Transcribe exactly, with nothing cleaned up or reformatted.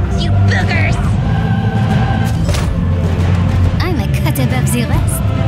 You boogers! I'm a cut above the rest.